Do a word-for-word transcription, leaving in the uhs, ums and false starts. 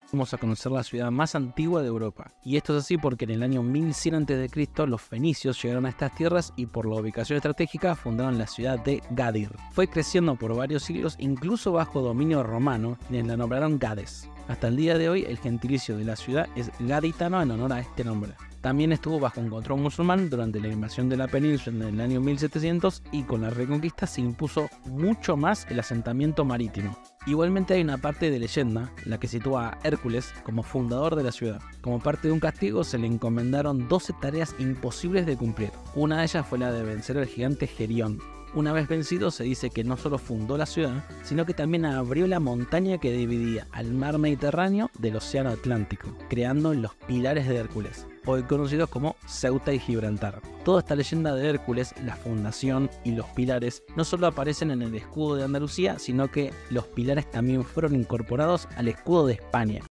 Vamos a conocer la ciudad más antigua de Europa. Y esto es así porque en el año mil cien antes de Cristo los fenicios llegaron a estas tierras y por la ubicación estratégica fundaron la ciudad de Gadir. Fue creciendo por varios siglos, incluso bajo dominio romano, quienes la nombraron Gades. Hasta el día de hoy el gentilicio de la ciudad es gaditano en honor a este nombre. También estuvo bajo un control musulmán durante la invasión de la península en el año mil setecientos y con la reconquista se impuso mucho más el asentamiento marítimo. Igualmente hay una parte de leyenda, la que sitúa a Hércules como fundador de la ciudad. Como parte de un castigo se le encomendaron doce tareas imposibles de cumplir. Una de ellas fue la de vencer al gigante Gerión. Una vez vencido se dice que no solo fundó la ciudad, sino que también abrió la montaña que dividía al mar Mediterráneo del océano Atlántico, creando los pilares de Hércules, hoy conocidos como Ceuta y Gibraltar. Toda esta leyenda de Hércules, la fundación y los pilares no solo aparecen en el escudo de Andalucía, sino que los pilares también fueron incorporados al escudo de España.